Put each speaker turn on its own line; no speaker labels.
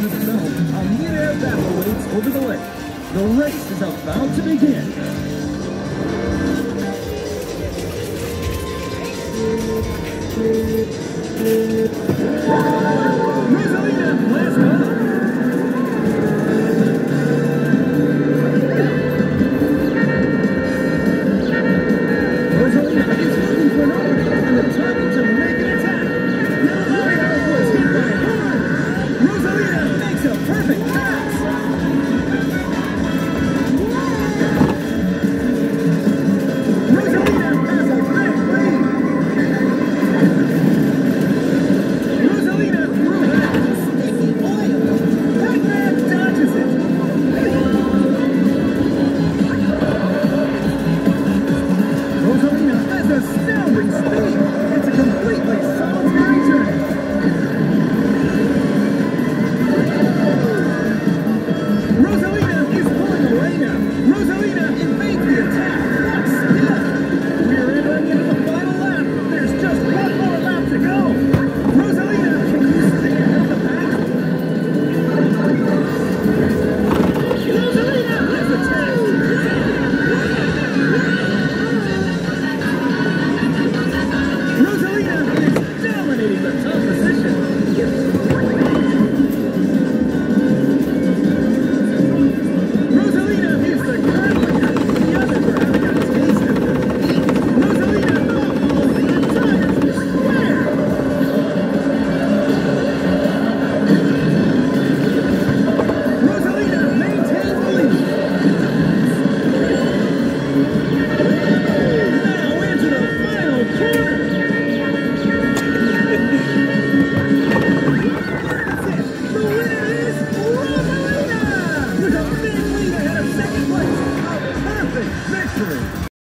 to the film, a mid-air battle waits over the lake. The race is about to begin. Rosalina, last up. Rosalina is looking for an opening and determined to make an attack. Now Mario was hit by a horn. Rosalina makes a perfect pass. Rosalina has a big lead. Rosalina threw that sticky oil. Pac-Man dodges it. Rosalina has astounding speed. It's a completely solitary journey. Rosalina is pulling away now. Rosalina invades the attack. What skill! We're entering into the final lap. There's just one more lap to go. Rosalina, can you stay ahead of the pack? Rosalina has attacked. Rosalina is dominating the top position. Rosalina is the current leader. The others are having a taste of defeat. Rosalina off the entire square. Rosalina maintains the lead. Now into the final corner. That's it. The winner is Rosalina with a big lead ahead of second place. A perfect victory.